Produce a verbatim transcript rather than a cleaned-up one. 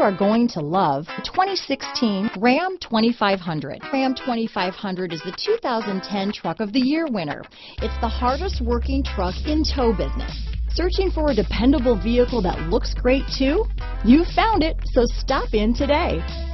are going to love the twenty sixteen Ram twenty-five hundred. Ram twenty-five hundred is the two thousand ten Truck of the Year winner. It's the hardest working truck in tow business. Searching for a dependable vehicle that looks great too? You found it, so stop in today.